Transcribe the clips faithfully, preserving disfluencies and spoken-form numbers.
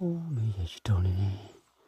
bây giờ chỉ trâu này nè.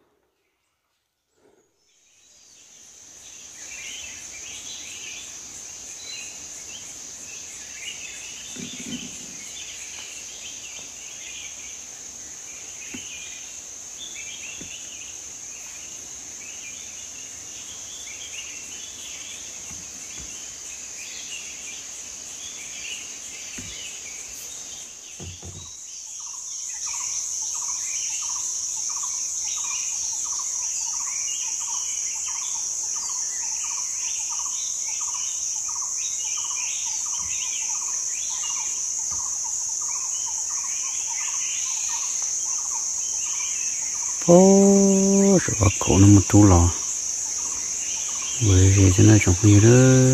Ô, rồi cổ nó một chú lò, bởi vì thế này trong khi đó,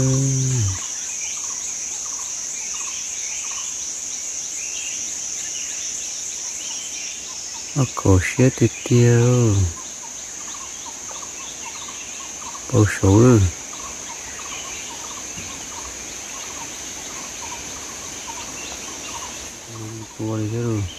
ở cổ xe tiêu tiêu, bao số rồi, tua đi thế rồi.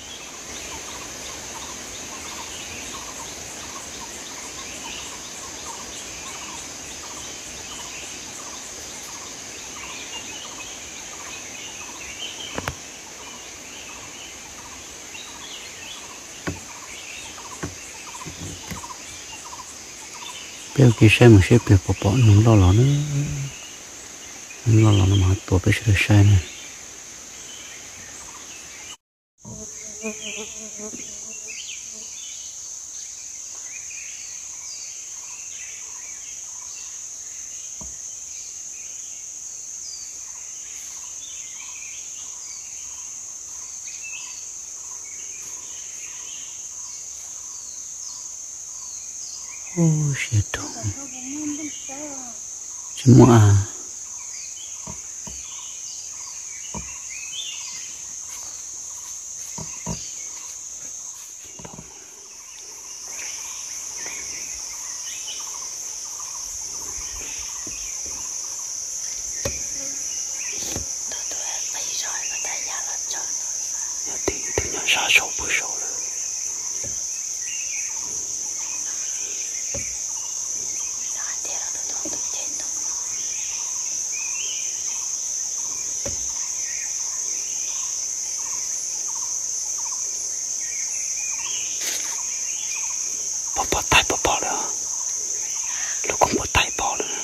Bây giờ xe mình sẽ bị bỏ bỏ nó lo lo nữa, nó lo lo nó mà tổ bây giờ xe này. Ô, xe trộn chứ mua à. Thì thì nó ra sâu bữa sâu rồi. Bỏ bỏ tay bỏ bỏ nữa, lúc không bỏ tay bỏ nữa.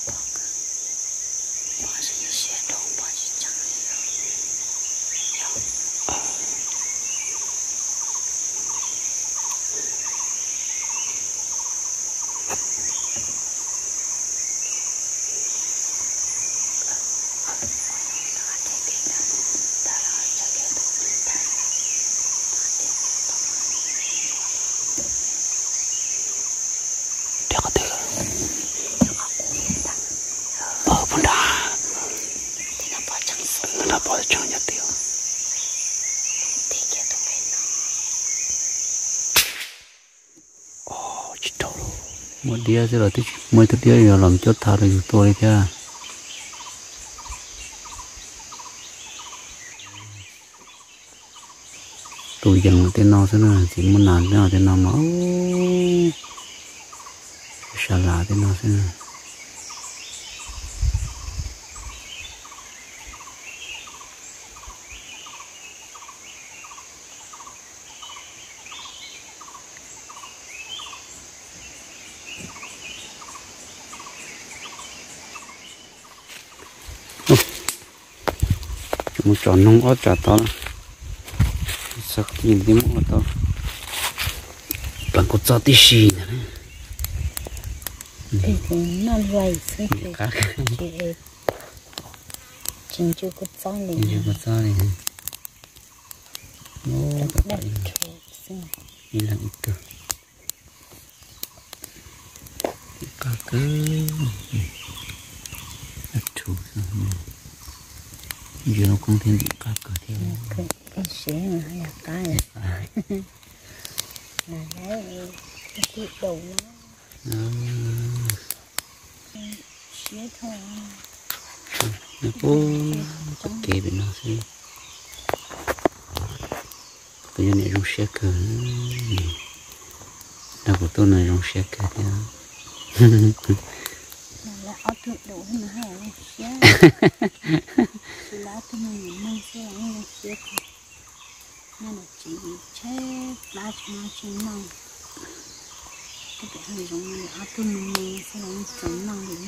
Nó bỏ trong nhà tiêu. Ồ, chết trâu rồi. Một đĩa rồi thì mới thứ đĩa rồi làm chốt thảo rồi tôi đi theo. Tôi dần tên nó thế nào chỉ muốn làm thế nào tên nó mà sao là tên nó thế nào. Một tròn nông ớt trả to sắc nhìn thấy một to bằng cột gió tí xì nữa thì nó vậy thôi thì chính chưa có gió này chưa có gió này nó các bạn đi làm ít cơ cá cơ chủ giờ nó không thêm bị cá cỡ theo cái cái xé mà là cá này là đấy cái đầu nó xé thôi nó cố kề bên nó xí tôi nhận trong xe cơ đâu của tôi này trong xe cơ thế là áo thượng đủ mà hay là xe lá tôi mình mang xe là xe nên là chỉ chết lá chúng nó chỉ mong cái cái hàng giống như áo tôi mình mang xe là chẳng mong được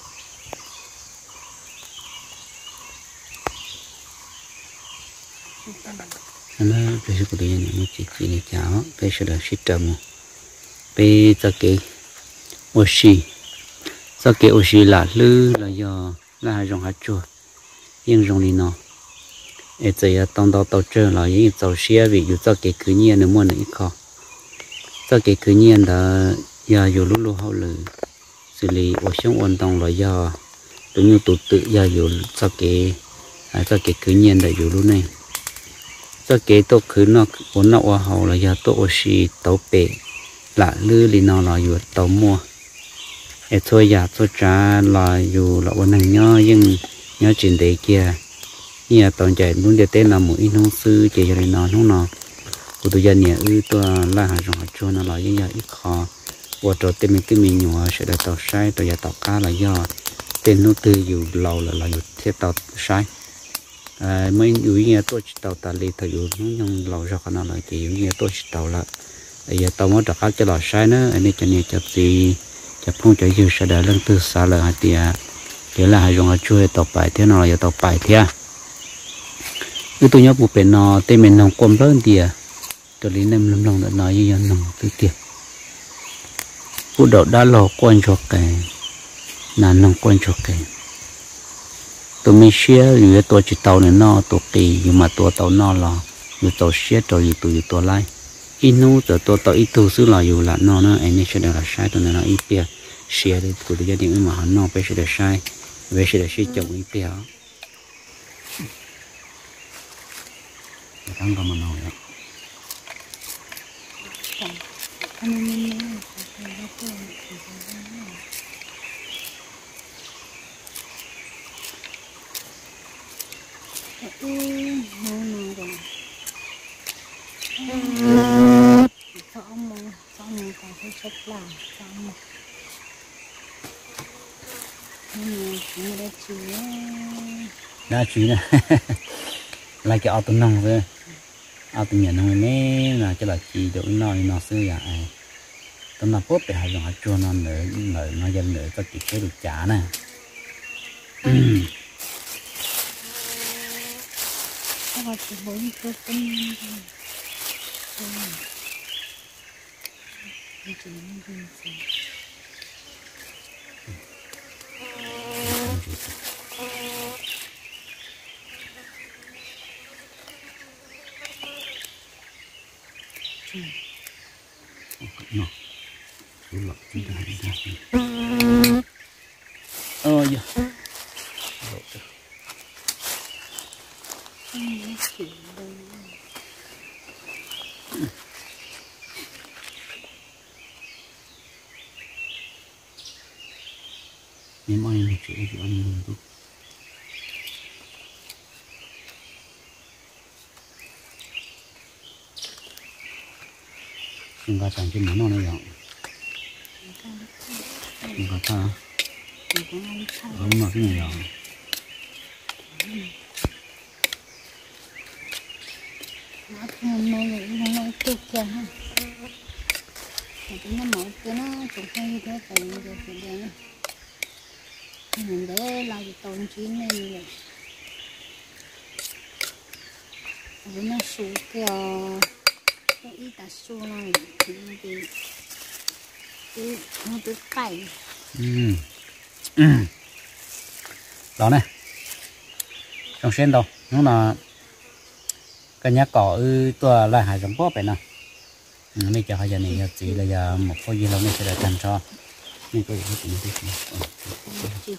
nó bây giờ tôi nhận một chỉ chỉ này cháo bây giờ là ship trầm bây giờ cái oxy sau cái oxy là lư là do là dùng hạt chua nhưng dùng đi nó ở đây tông tàu tàu chơi là những tàu xe vì dù sau cái cứ nhiên nó mua nữa khó sau cái cứ nhiên là giờ dù lúc lúc hậu lử xử lý ở trong ôn tông là do tự nhiên tụt tự giờ dù sau cái sau cái cứ nhiên là dù lúc này sau cái tôi cứ nó vốn nó ở hậu là do tôi oxy tàu bể là lư thì nó là dù tàu mua để thôi giờ tôi trả là dù là bọn này nhớ nhưng nhớ chuyện đấy kia như là toàn chạy muốn để tên là mỗi nông sư chỉ cho nên nó không nó của tôi dân nhà ư tôi là hàng rong cho nó là những nhà ít khó và trò tên mình cái mình nhỏ sẽ được tàu sai rồi giờ tàu cá là do tên nó từ dù lâu là là dù thiết tàu sai mấy dù như tôi tàu ta đi thời dù nó nhung lâu ra khả năng là chỉ như tôi tàu là giờ tàu mới đặt cho là sai nữa anh ấy cho nên chấp gì chập phong chạy dư sẽ đợi lần từ xa lời hạt tiền để là hai dòng hạt chui tàu bài thế nào là tàu bài thế cứ tôi nhớ một bên nó tên mình nòng quầm lớn tiền tôi lấy nem lâm lòng đã nói như nòng từ tiền phụ đậu đã lò quan cho cái là nòng quan cho cái tôi mới share vì tôi chỉ tàu này nó tổ kỳ nhưng mà tôi tàu nó là vì tàu share rồi vì tôi tôi lại inu từ tôi tôi ít thu xứ là dù là nó nó anh ấy sẽ được là sai tôi nên là ít bia share đấy của gia đình mà nó phải sẽ được sai về sẽ được sử dụng ít bia đang còn mà nói đấy xong rồi xong rồi còn phải xếp làm xong rồi nhưng mà đã chỉ đã chỉ nè lại cái auto nông rồi auto nhà nông này là cái là chỉ đội nói nó xưa vậy tao nó bớt để hai dòng hạt chua nó nữa nữa nó dân nữa có chỉ cái được trả nè các bạn chỉ muốn tôi tin nó chú lọc chú đã ra ôi da nhưng mà em chỉ cho anh luôn thôi chúng ta chẳng chừng nó này rồi chúng ta ta đúng là cái này rồi nó thêm mấy người nó nói tiếp kia ha thì nó mở cái nó cũng không như thế tại vì được cái đấy mình để lại cái tồn chín này như vậy với nó số kia cái ít ta số này thì cái cái nó cứ phải ừ ừ đó này trong sen đâu nó là cái nhà cỏ ư tôi lại hai giống bóp vậy nè bây giờ hai giờ này chỉ là giờ một phút gì lâu này sẽ được thành cho nhưng tôi cũng biết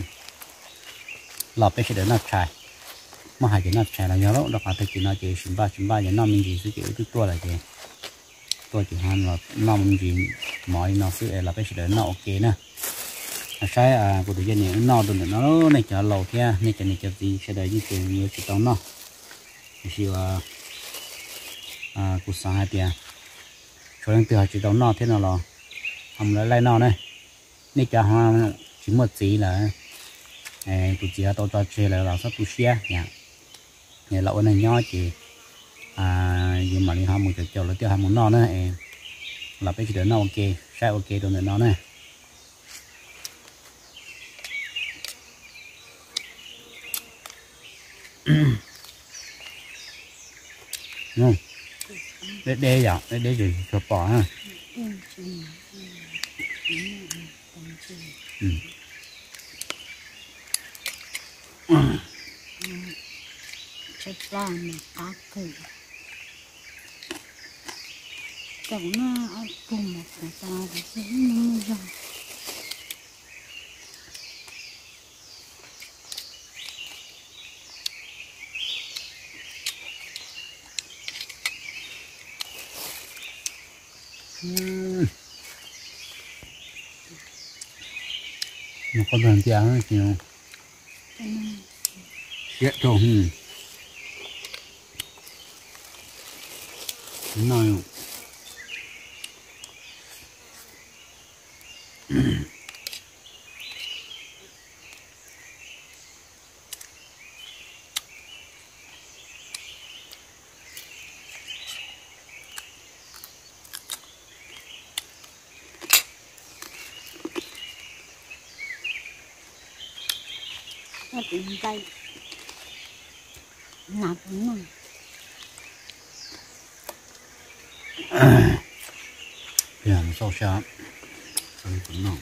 lọp cái sẽ được nắp chai mà hai cái nắp chai là nhớ đó đó phải chỉ nói chỉ chín ba chín ba giờ năm mình gì sẽ chịu tôi là gì tôi chỉ han là năm gì mọi nó sẽ là cái sẽ được nó ok nè sai à của tụi dân này nó được nó này cho lầu kia này cho này cho gì sẽ được như kiểu như chỉ tao nó thì à à cuộc sống hai tiền cho nên từ chỉ tàu nọ thế nào là không lấy lấy nọ này nãy cả hoa chỉ một tí là tụi chị tao cho chơi là là sắp tụi xe nhá nhà lậu này nhỏ chị à nhưng mà đi ham một chỗ là tiêu ham một nọ nữa là bây giờ nó ok sai ok rồi nữa nó này không để để vậy để để gì cho bỏ ha ừ. chết ra mà cá cử chẳng nó ở cùng một cái ta thì sẽ như rồi nó có đơn giản nhiều dễ trồng nói nó tìm đây nạp nó làm sao sao xong cũng ngon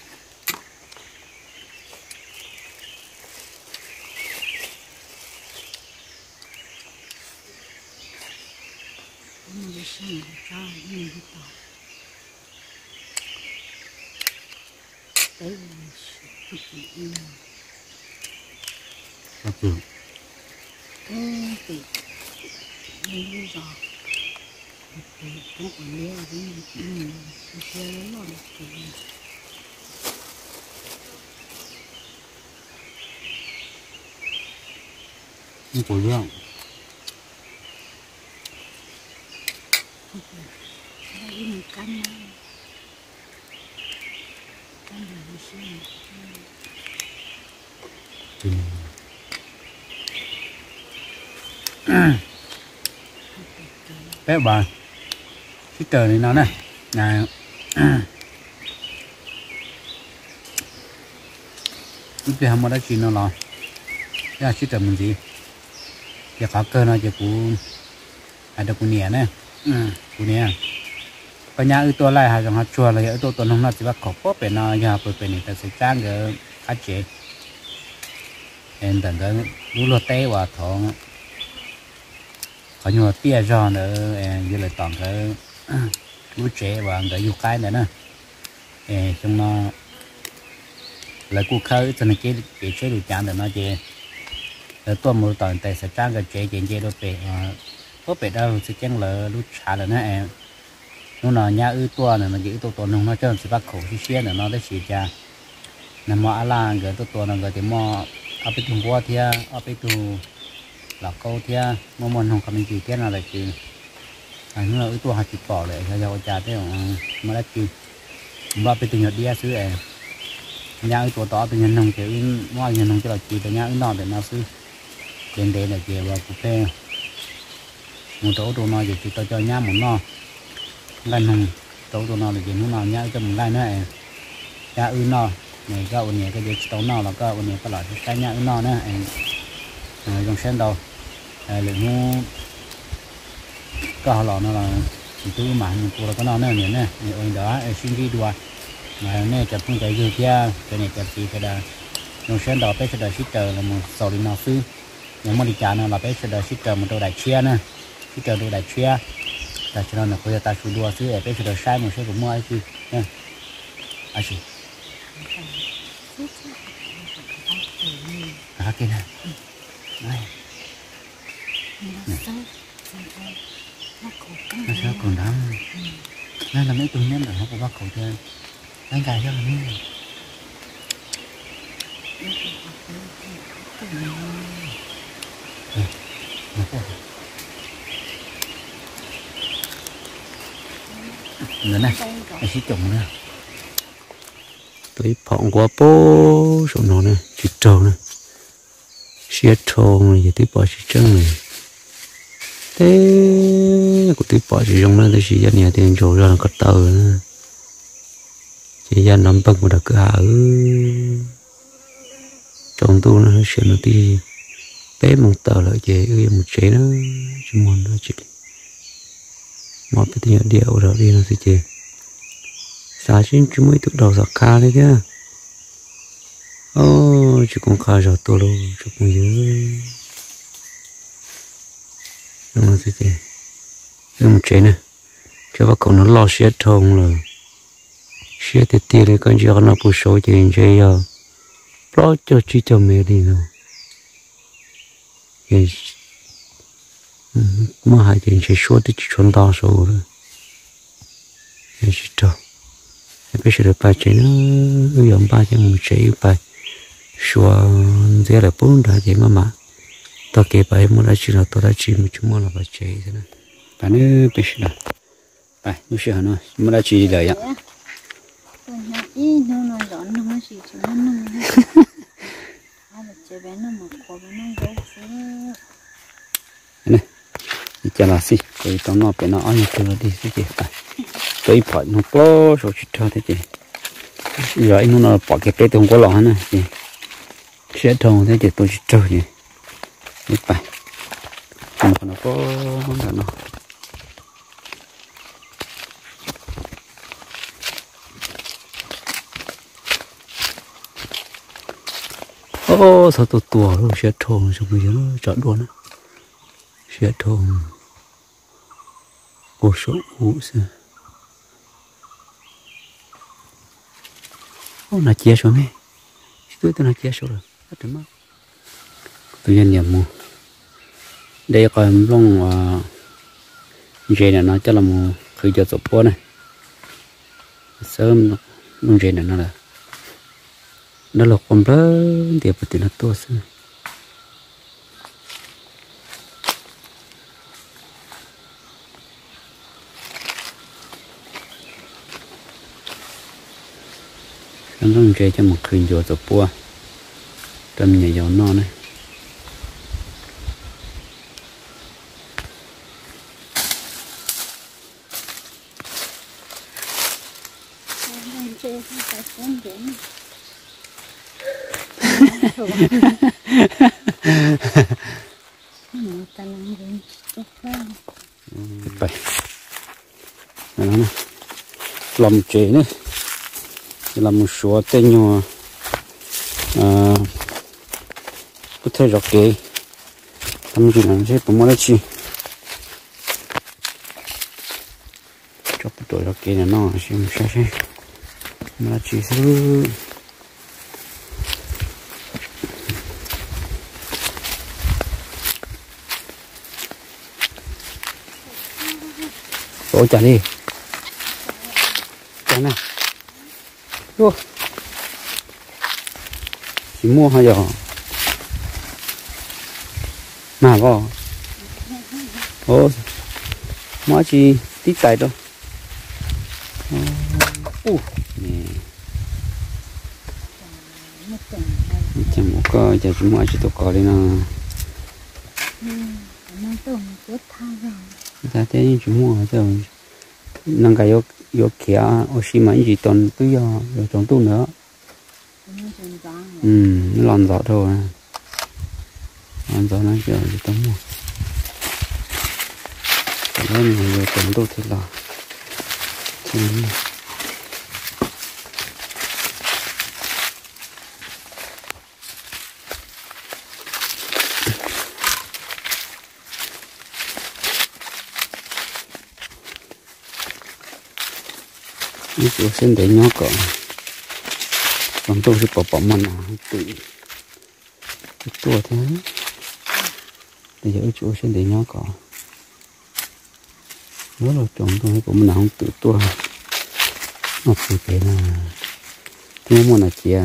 nó đi sang cho nó đi tàu đấy là sự kiện các trường thế thì mình đi rồi thì cũng còn nhớ với mình mình chơi nó được thì như của lượng đây mình canh canh được xem bé bà cái trời này nó này này cái hàng mà đã chín nó là cái cái trời mình gì cái khó cơ nó chỉ cũng hay được cũng nhẹ này cũng nhẹ cái nhà ởตัวไรหาจังหาชัวเลยởตัวตัวน้องน่าจะว่าขอบเป็นเนาะอย่าเปิดเป็นนี่แต่สิจ้างก็อาเจเห็นแต่ก็รู้รถเต้ว่าท้องเขาอยู่เตี้ยจอเนออยู่เลยตอนก็รู้เจ๊ว่าก็อยู่ใกล้เนี่ยนะเออtrong nó là cụ khơi cho nên cái cái chế độ chán để nó chế là tôi một tuần tại sẽ trang cái chế chế chế đồ bể có bể đâu sẽ chẳng là lúc trả là nó em nó là nhà ư tua này mà giữ tôi tôi nó cho sự bắt khổ xí xí nữa nó để xí cha nằm mò ala cái tôi tôi nó cái thì mò ở bên Trung Quốc thì ở bên Trung là câu thì mò mò không cầm chỉ cái nào là chỉ anh nó ư tua hạt chỉ bỏ lại cho cho cha thế mà đã chỉ mà bên Trung Quốc đi xứ em nhà ư tua to bên nhân nông kiểu mò nhân nông cho là chỉ bên nhà ư nọ để nó xứ bên đây là chỉ vào cụ phê một chỗ đồ nó chỉ cho cho nhà một nọ gan hùng tấu tụi nó là chuyện nó nhá cho mình gan nữa em nhá ư nó này cái ôn này cái gì tấu nó là cái ôn này cái loại cái nhá ư nó nữa em dùng sen đầu lượng mu cái lọ nó là chỉ tu mà mình mua là cái nó nữa nhỉ nè ôn đó xin đi đùa mà này chặt không cái gì kia cái này chặt gì cái đó dùng sen đầu bé sẽ đợi ship là một sầu đi nào xứ nếu mà đi trả nó là bé sẽ đợi ship một đôi đại chia nè ship đôi đại chia ta cho nên là bây giờ ta chủ đua chứ để bây giờ sai một số cũng mua ai chứ nha ai chứ à cái này này nó sao còn đắng nên là mấy tuần nhất là nó cũng bắt cầu chơi đánh cài cho mình nó có nữa này cái xí trồng nữa tôi phỏng qua bố số nó này chỉ trâu này xí trâu này chỉ tôi bỏ xí trâu này thế của tôi bỏ xí trâu này tôi xí ra nhà tiền trâu ra là cắt tàu nữa chỉ ra nắm băng một đặc cửa ư trồng tu nó xí nó đi bé một tờ lại chế ư một chế nó chỉ muốn nó chỉ một cái tiền điệu rồi đi nó sẽ chế sao xin chú mới tự đầu giặc ca đấy chứ ô chú cũng khá rồi tôi luôn chú cũng nhớ nó sẽ chế ư một chế này cho bác cậu nó lo xe thông rồi xe thì tiền này con chưa nó bù số tiền chơi giờ lo cho chỉ cho mẹ đi nào cái mà hai tiền chơi số thì chỉ chọn đa số rồi cái gì đó bây giờ được bài chơi nó ưu dụng bài cho một chơi bài số giờ là bốn đại gì mà mà tao kể bài muốn là chỉ là tao đã chỉ một chút mà là bài chơi thế này bài nữa bây giờ bài nó sẽ hả muốn là chỉ là vậy ý nó nó lợn nó mới chỉ cho nó nó hay là chơi bé nó một quả bé nó gấu xíu này chả là gì cái tao nó bé nó ăn nhiều thứ đi cái gì phải tôi phải nó có số chút thôi thế chị rồi nó nó bỏ cái bé tôi không có lọ này chị sẽ thông thế chị tôi chỉ chơi gì đi phải nó nó có là nó ô sao tôi tua rồi sẽ thông xong bây giờ nó chọn luôn á sẽ thông cô số ngủ sao ô là chia số mấy tôi tôi là chia số rồi hết rồi mà tôi nhận nhận mua đây còn long dây này nó cho là một khởi cho sụp bố này sớm nó long dây này nó là nó lột con lớn thì phải nó to xíu nó long dây cho một khởi cho sụp bố trong nhà giàu non này vậy nó nè làm chế nữa làm một số tên nhỏ có thể rõ kỹ làm gì làm gì cũng muốn chi cho cái tuổi rõ kỹ này nó xem xem xem mà chỉ thứ tổ trả đi cái này vô chỉ mua hai giờ mà vào ô mua chỉ tí tài đâu u chẳng một cái giờ chúng mua chỉ tôi có lên nào ta thấy chúng mua rồi năng cái vô vô kia oxy mà chỉ toàn tôi giờ rồi trong tu nữa ừ nó làm rõ thôi làm rõ nó giờ thì tao mua cái này rồi trong tu thì là cái chỗ sen để nhỏ cỡ còn tôi sẽ bỏ bỏ mặn à tự tua thế bây giờ chỗ sen để nhỏ cỡ nó là trồng tôi cũng nào không tự tua nó tự thế là tôi muốn là chia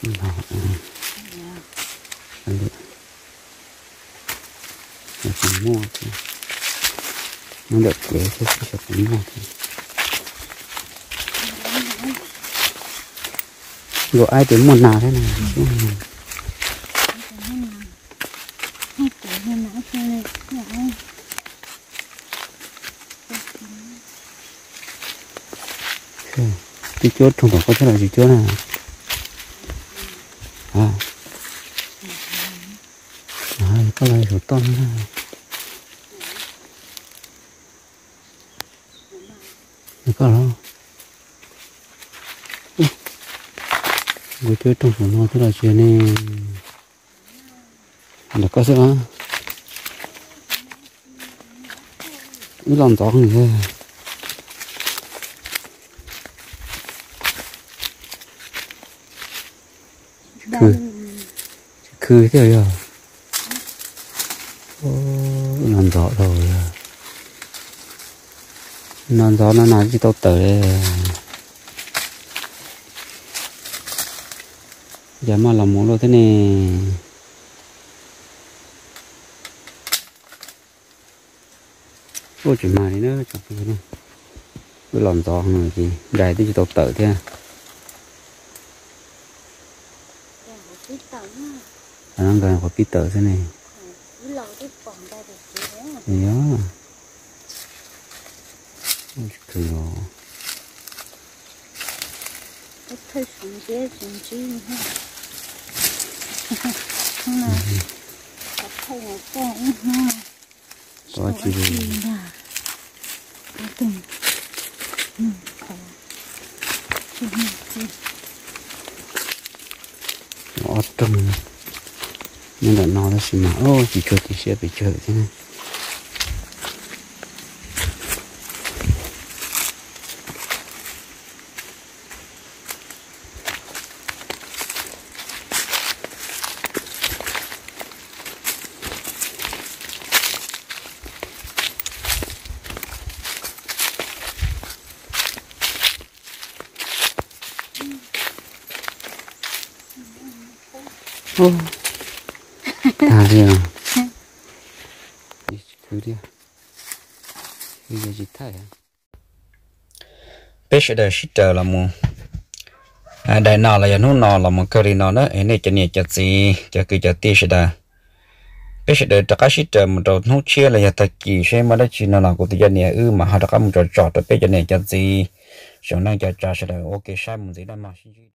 nó anh đi nó cũng mua thì nó được cái cái cái cũng mua thì gọi ai đến một nào thế này cái chốt trong đó có thế nào gì chốt này à à có lại số to nữa có đâu người chơi trong số nó thế là chuyện này là có sao á cái lòng gió này thôi khư khư thế rồi ô lòng gió rồi lòng gió nó nói chỉ tao tới giờ mà làm món đồ thế này ôi chuyện mà đi nữa chọc cái này cứ làm to rồi thì đại tới tao tự thế anh đang gần có pít tờ thế này thì đó cứ rồi thấy sủng dễ sủng chi ha ha thấy là con ha có chi rồi có từng ừ nó trông nên là nó là gì mà ô chỉ chơi thì sẽ bị chơi thế này ô à đi à đi cứ đi bây giờ chỉ thay à bây giờ đây shit là một à đại nào là nó nó là một cái nào đó anh ấy cho nên cho gì cho cái cho tí sẽ đây bây giờ đây tất cả shit một đầu nó chia là ta chỉ xem mà đó chỉ nó là của tự nhiên ư mà họ đã có một trò trò tới bây giờ này cho gì xong năng cho cho sẽ là ok sai một gì đó mà